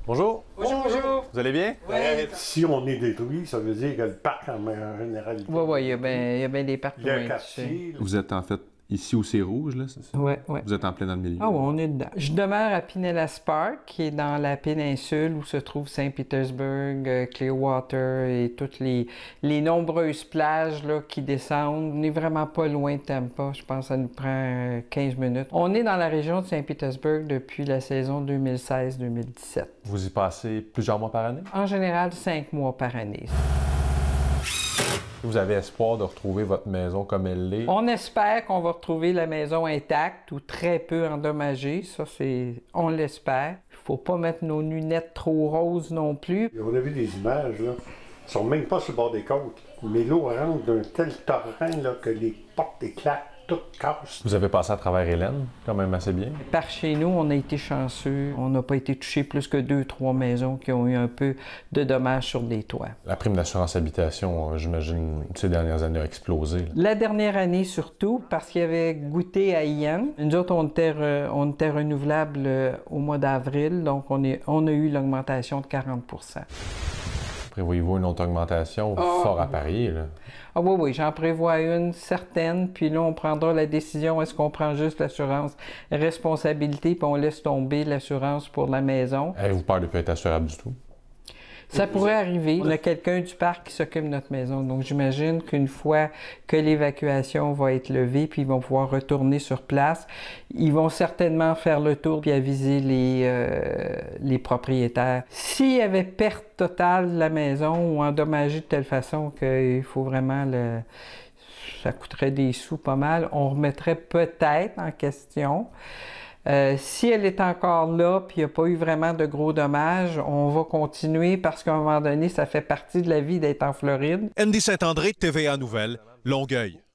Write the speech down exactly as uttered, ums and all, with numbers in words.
Bonjour. Bonjour, bonjour. Vous allez bien? Oui. Si on est détruit, ça veut dire que le parc en général... Oui, oui, il y a bien, bien des parcs. Le quartier... Vous êtes en fait ici où c'est rouge, là, c'est ça? Oui, oui. Vous êtes en plein dans le milieu. Ah oui, on est dedans. Je demeure à Pinellas Park, qui est dans la péninsule où se trouve Saint-Pétersbourg, euh, Clearwater et toutes les, les nombreuses plages là, qui descendent. On n'est vraiment pas loin de Tampa. Je pense que ça nous prend euh, quinze minutes. On est dans la région de Saint-Pétersbourg depuis la saison deux mille seize deux mille dix-sept. Vous y passez plusieurs mois par année? En général, cinq mois par année. Vous avez espoir de retrouver votre maison comme elle l'est? On espère qu'on va retrouver la maison intacte ou très peu endommagée. Ça, c'est... on l'espère. Il ne faut pas mettre nos lunettes trop roses non plus. On a vu des images, là. Ils sont même pas sur le bord des côtes. Mais l'eau rentre d'un tel torrent là, que les portes éclatent, toutes cassent. Vous avez passé à travers Hélène, quand même assez bien. Par chez nous, on a été chanceux. On n'a pas été touché plus que deux, trois maisons qui ont eu un peu de dommages sur des toits. La prime d'assurance habitation, j'imagine, ces dernières années a explosé. Là. La dernière année surtout, parce qu'il y avait goûté à Ian. Nous autres, on était, re, on était renouvelable au mois d'avril, donc on, est, on a eu l'augmentation de quarante pour cent. Prévoyez-vous une autre augmentation oh. fort à parier, là? Ah oui, oui, j'en prévois une certaine, puis là, on prendra la décision, est-ce qu'on prend juste l'assurance responsabilité, puis on laisse tomber l'assurance pour la maison. Avez-vous peur de ne pas être assurable du tout? Ça pourrait arriver. On a quelqu'un du parc qui s'occupe de notre maison. Donc, j'imagine qu'une fois que l'évacuation va être levée, puis ils vont pouvoir retourner sur place, ils vont certainement faire le tour puis aviser les, euh, les propriétaires. S'il y avait perte totale de la maison ou endommagée de telle façon qu'il faut vraiment le... ça coûterait des sous pas mal, on remettrait peut-être en question. Euh, si elle est encore là, puis il n'y a pas eu vraiment de gros dommages, on va continuer parce qu'à un moment donné, ça fait partie de la vie d'être en Floride. Andy Saint-André, T V A Nouvelles, Longueuil.